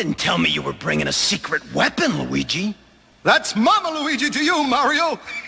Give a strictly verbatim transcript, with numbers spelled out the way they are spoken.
didn't tell me you were bringing a secret weapon, Luigi. That's Mama Luigi to you, Mario!